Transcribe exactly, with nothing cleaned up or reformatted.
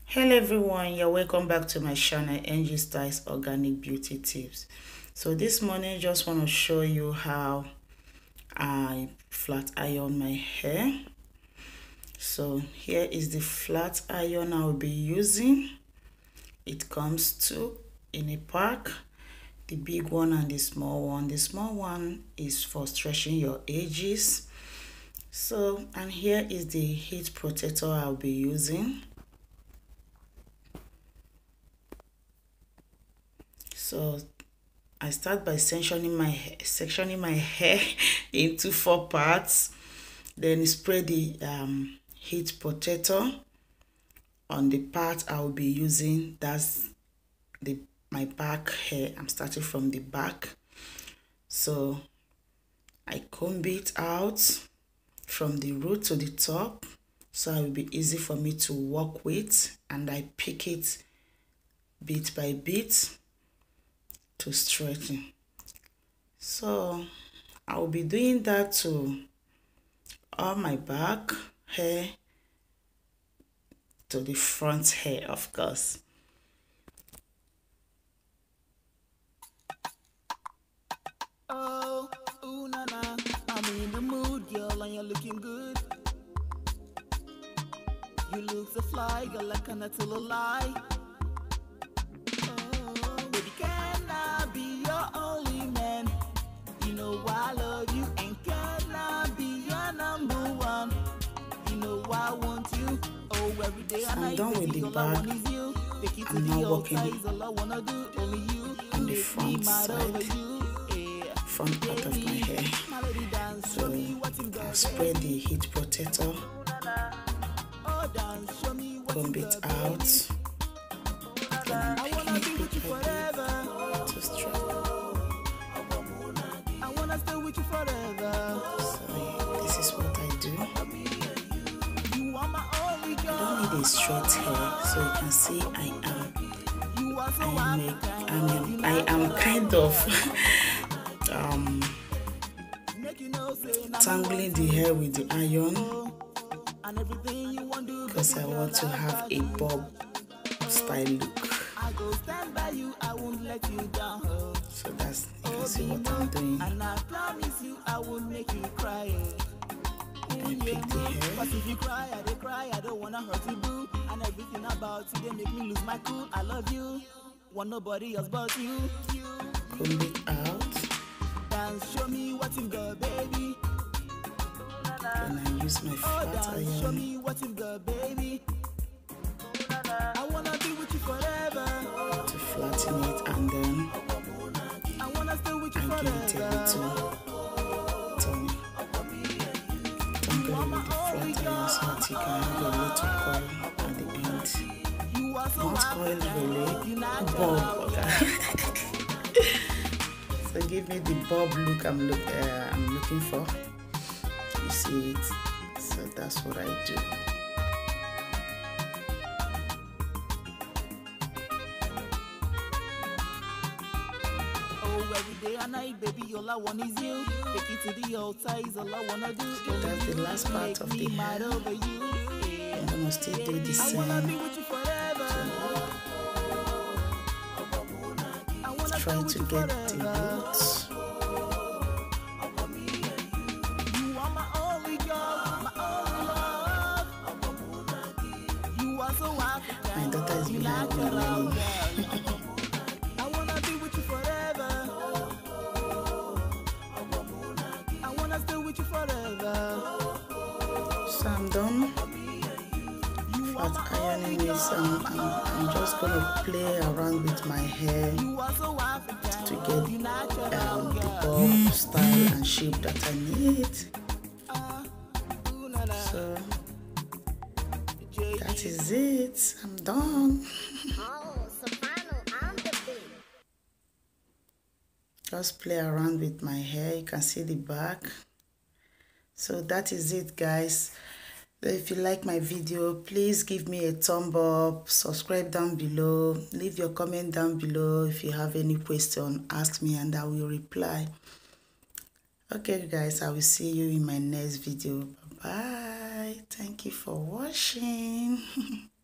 Hello everyone, you're welcome back to my channel Angie Styles Organic Beauty Tips. So this morning just want to show you how I flat iron my hair. So here is the flat iron I'll be using. It comes two in a pack, the big one and the small one. The small one is for stretching your edges. So, and here is the heat protector I'll be using. So I start by sectioning my sectioning my hair into four parts, then spray the um, heat protector on the part I will be using. That's the my back hair. I'm starting from the back, so I comb it out from the root to the top, so it will be easy for me to work with, and I pick it bit by bit to straighten. So I will be doing that to all my back hair to the front hair, of course. Oh, ooh, na, na. I'm in the mood, girl, and you're looking good. You look so fly, girl, I cannot tell a lie. Oh, baby, can I be your only man? You know I love you, and can I be your number one? You know I want you. Oh, every day So and I'm night, done baby, with the all I bag. want is you. Take it to I'm the now altar, working is all I wanna do. Only you on the make me front mad over side, you. Yeah. front part of my hair. So I'll spray the heat protector, comb it out, then I'm picking it bit by bit to straighten. So this is what I do. I don't need a straight hair, so you can see I am I am a, I am I am kind of um tangling the hair with the iron because I want to have a bob style look. So that's, you can see what I'm doing. I pick the hair. But if you cry, I don't cry, I don't wanna hurt you, boo. And everything about you, they make me lose my cool. I love you, want nobody else but you. Comb it out. Dance, show me what you've got, baby. Then I use my flat Show iron me what you've got, baby. I wanna be with you forever. to flatten it, and then I wanna stay with you I give it a little turn. Tangle it with the flat iron so that you can have a little coil at the end. Not coil really, bob. Okay. So give me the bob look I'm look uh, I'm looking for. You see it? So that's what I do. Oh, every day and night, baby, all I want is you. Take it to the altar, is all I wanna do. So that's the last part of the hair. I'm gonna still do the same to try to get the roots. My daughter is behind me learning. I wanna be with you forever. I wanna stay with you forever. So I'm done flat ironing this. Um, I'm, I'm just gonna play around with my hair to get um, the bob style and shape that I need. So that is it. I'm done. Just play around with my hair. You can see the back. So that is it, guys. If you like my video, please give me a thumb up, subscribe down below, leave your comment down below. If you have any question, ask me and I will reply. Okay guys, I will see you in my next video. Bye bye. Thank you for watching.